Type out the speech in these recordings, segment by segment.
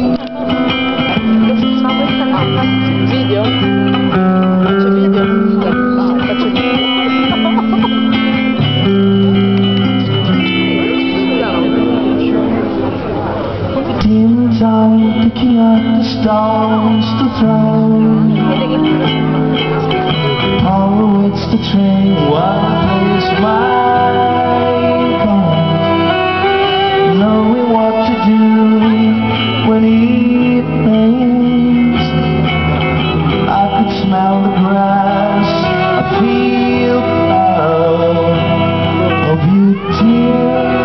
Video? Faccio video? Faccio video. Demons are picking up the stones to throw. Power waits the train while place my car, knowing what to do when it rains. I could smell the grass, I feel proud of you, dear.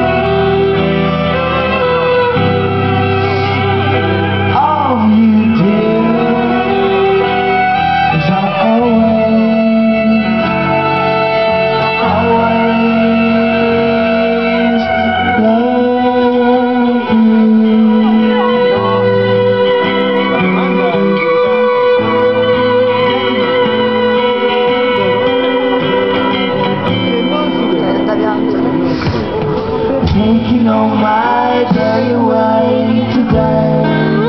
Taking on my day away today,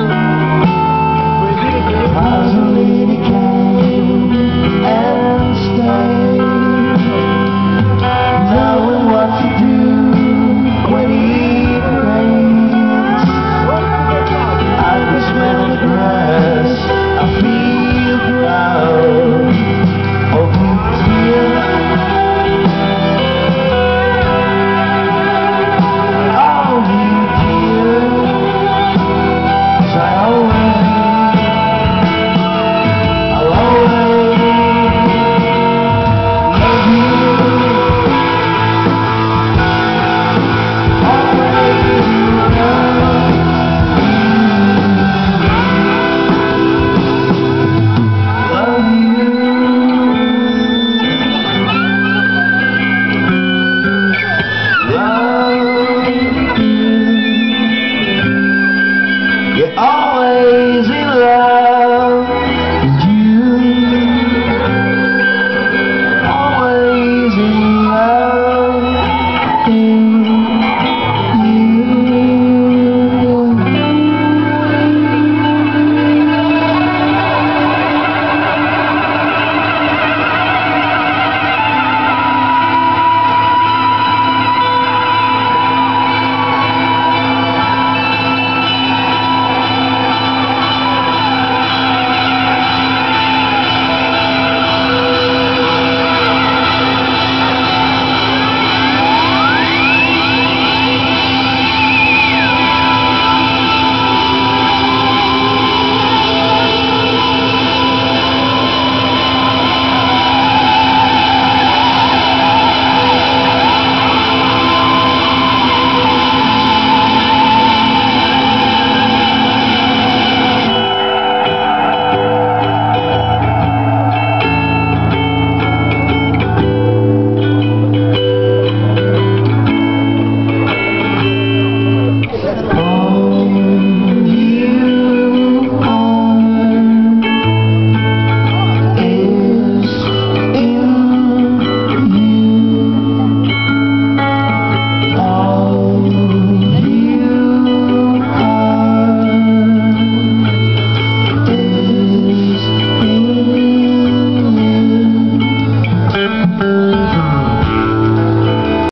puzzling came and stayed, knowing what to do when it rains. I can smell the grass, I feel proud of you, dear. Oh!